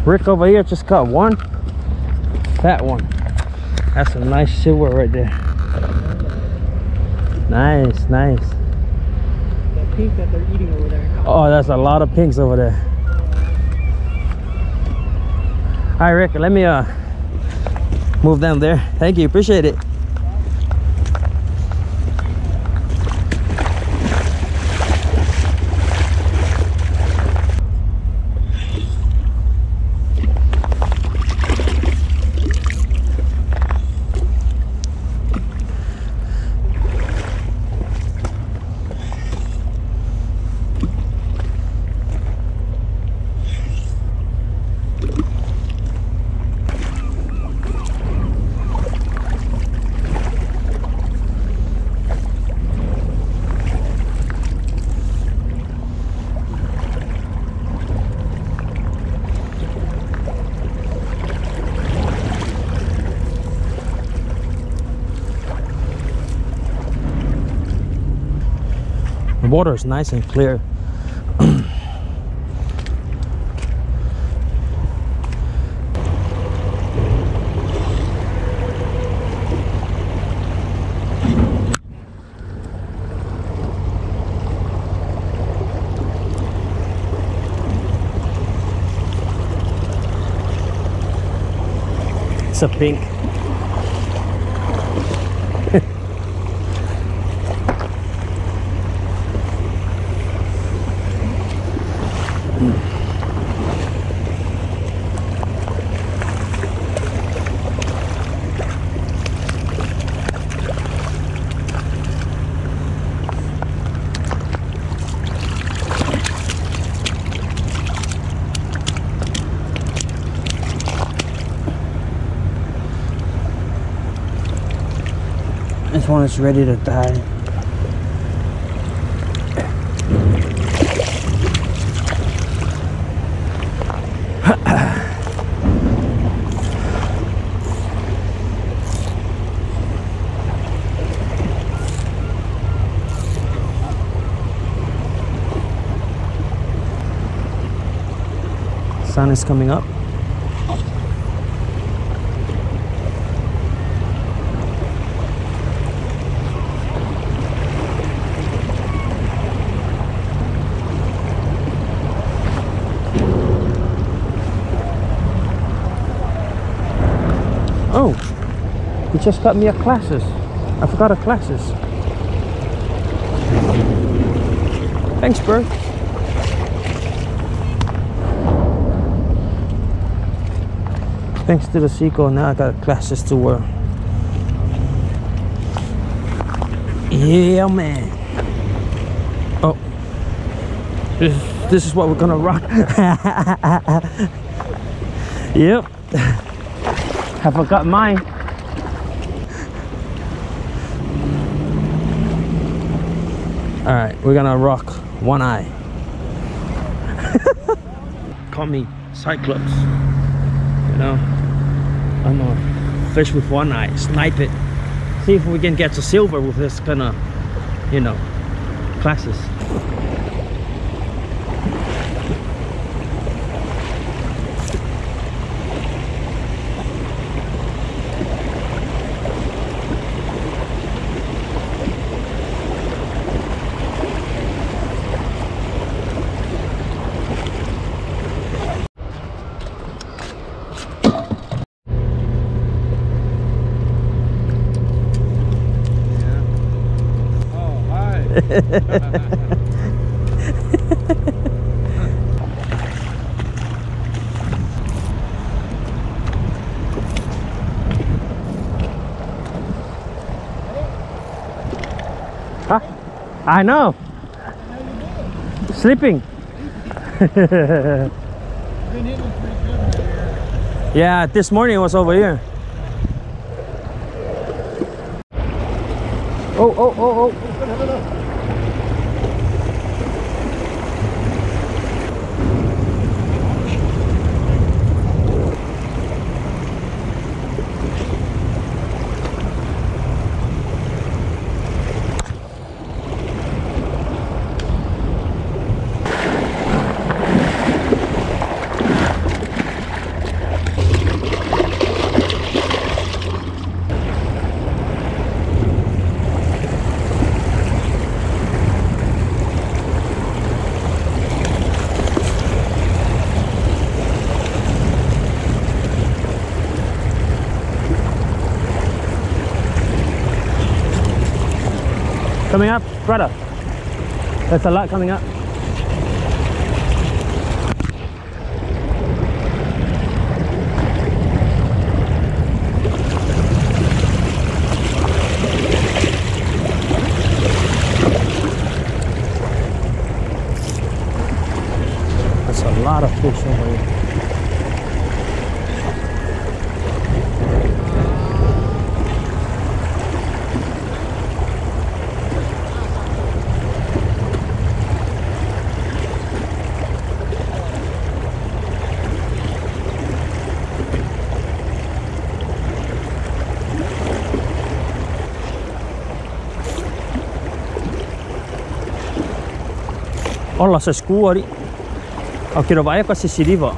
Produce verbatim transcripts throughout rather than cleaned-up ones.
Rick over here just caught one fat one. That's a nice silver right there. Nice, nice. That pink that they're eating over there. Oh, that's a lot of pinks over there. All right, Rick, let me uh move them there. Thank you, appreciate it. The water is nice and clear. It's a pink. This one is ready to die. Sun is coming up. Oh, he just got me a classes. I forgot a classes. Thanks, bro. Thanks to the sequel, now I got classes to wear. Yeah, man. Oh, this, this is what we're gonna rock. Yep. I forgot mine. All right, we're gonna rock one eye. Call me Cyclops. You know, I'm gonna fish with one eye, snipe it. See if we can get to silver with this kind of, you know, classes. Huh? I know. Sleeping. Yeah, this morning it was over here. Oh, oh, oh, oh. Coming up, brother. There's a lot coming up. There's a lot of fish over here. Olla se skuori. Aqui vai com esse siriva.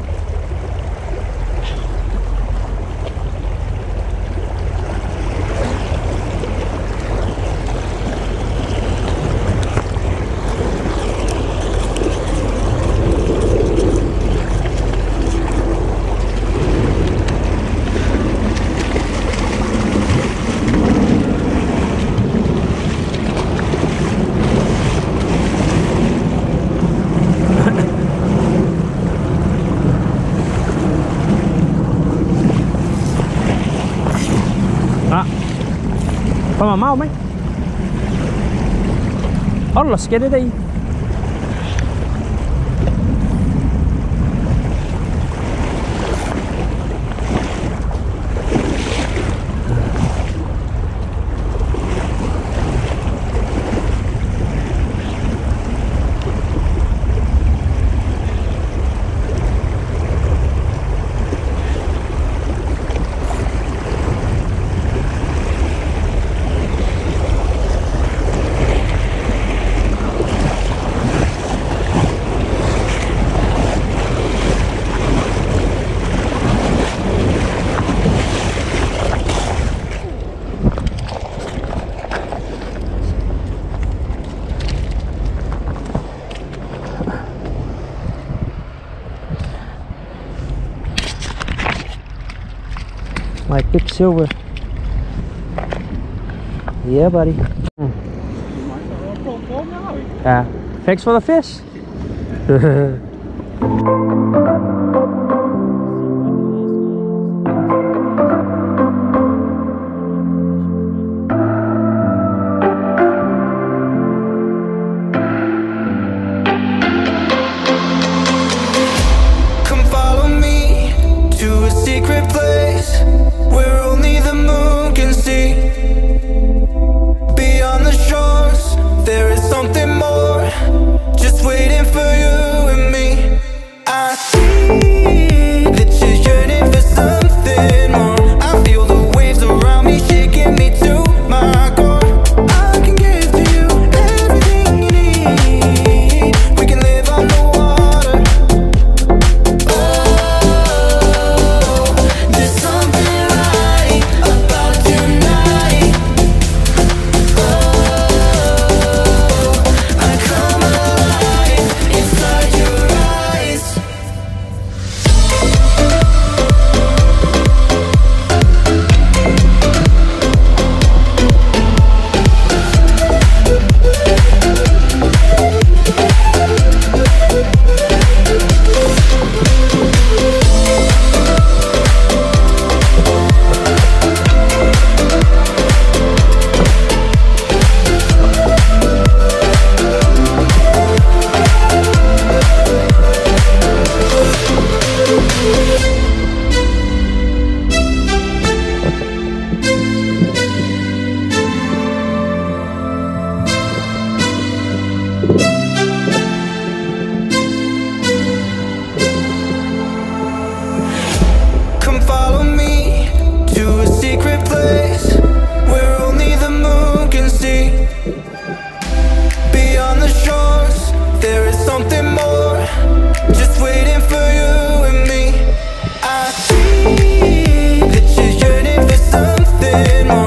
Phải mà mau mấy. Allah cái đấy đi. My big silver. Yeah, buddy. Mm. Yeah. Thanks for the fish. Come follow me to a secret place where only the moon can see. Beyond the shores, there is something more, just waiting for you and me. I see that you're yearning for something more. I feel the waves around me shaking me to my core. I can give to you everything you need. We can live on the water. Oh, there's something right about tonight. Oh, I come alive inside your eyes. Come follow me to a secret place where only the moon can see. Beyond the shores, there is something more, just waiting for you and me. I see that you're yearning for something more.